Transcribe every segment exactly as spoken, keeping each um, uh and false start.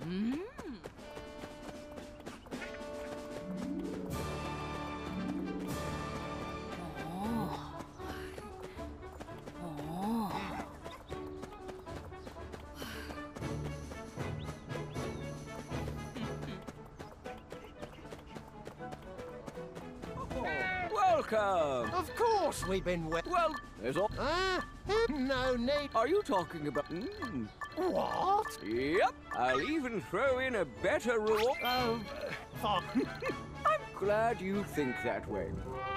Mm. Oh. Oh. Welcome! Of course we've been wet. Well, there's all... Ah, no need. Are you talking about... Mm. What? Yep, I'll even throw in a better reward. Oh, fuck. I'm glad you think that way.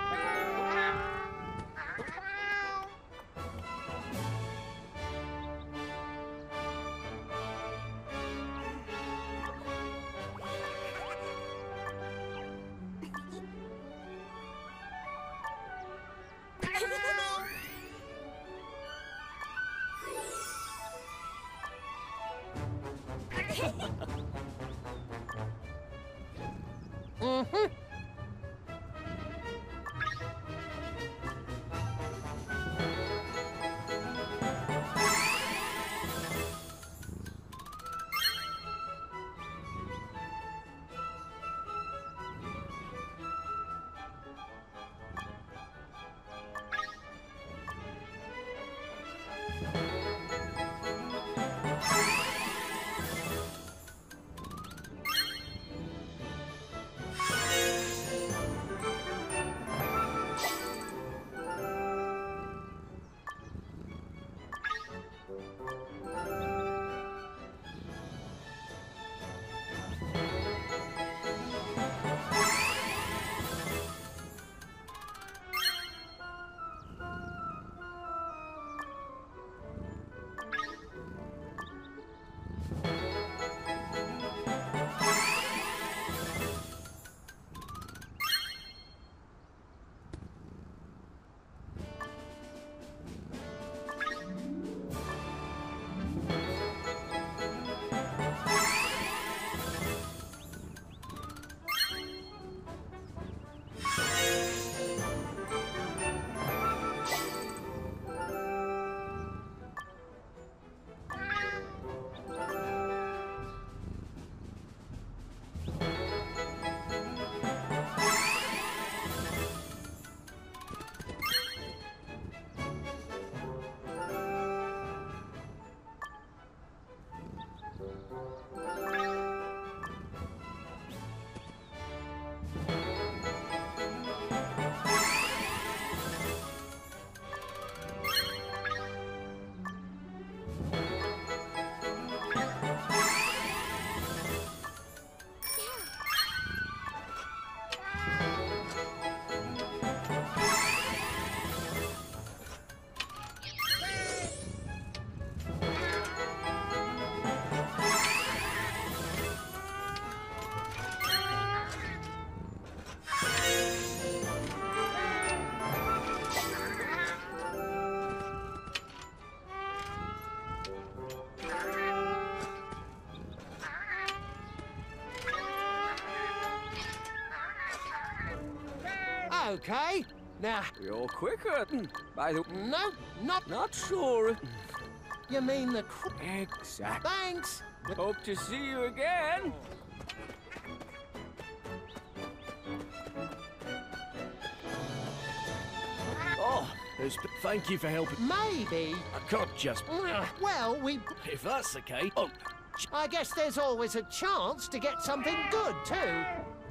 Mm-hmm. Okay, now... You're quicker. By the... No, not... Not sure. You mean the... Cr Exactly. Thanks. Hope to see you again. Oh, there's... thank you for helping. Maybe. I can't just... Well, we... If that's the case... Oh, I guess there's always a chance to get something good, too.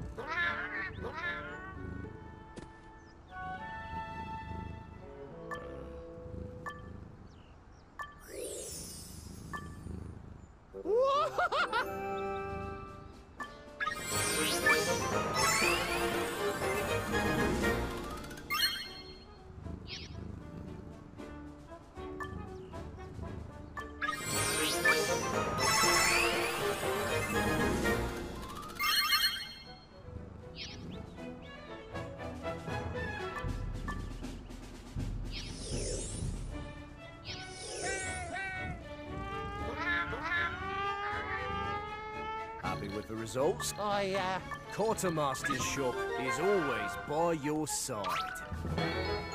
happy with the results? I, uh... Quartermaster's shop is always by your side.